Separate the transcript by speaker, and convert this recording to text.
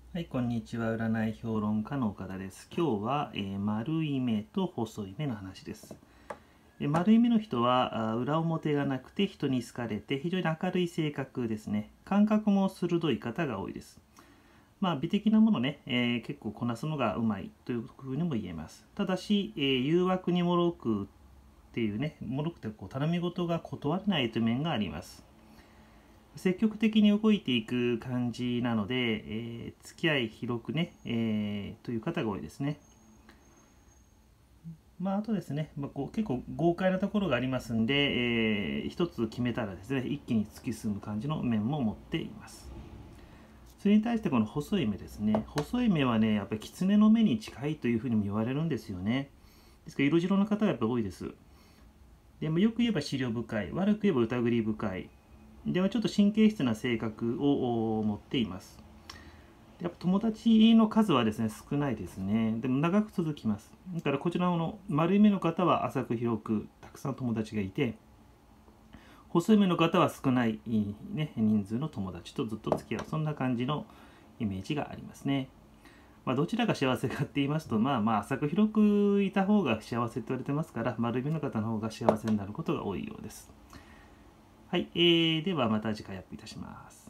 Speaker 1: はい、こんにちは。占い評論家の岡田です。今日は、丸い目と細い目の話です。丸い目の人は裏表がなくて人に好かれて非常に明るい性格ですね。感覚も鋭い方が多いです。美的なものね、結構こなすのがうまいというふうにも言えます。ただし、誘惑に脆くっていうね、脆くて頼み事が断れないという面があります。積極的に動いていく感じなので、付き合い広くね、という方が多いですね。あとですね、結構豪快なところがありますんで、一つ決めたらですね、一気に突き進む感じの面も持っています。それに対してこの細い目ですね。細い目はね、やっぱり狐の目に近いというふうにも言われるんですよね。ですから色白の方がやっぱり多いです。でもよく言えば思慮深い、悪く言えば疑り深い。ではちょっと神経質な性格を持っています。やっぱ友達の数はですね、少ないですね。でも長く続きます。だからこちらの丸い目の方は浅く広くたくさん友達がいて、細い目の方は少ない、ね、人数の友達とずっと付き合う、そんな感じのイメージがありますね。どちらが幸せかって言いますと、浅く広くいた方が幸せと言われてますから、丸い目の方の方が幸せになることが多いようです。はい、ではまた次回アップいたします。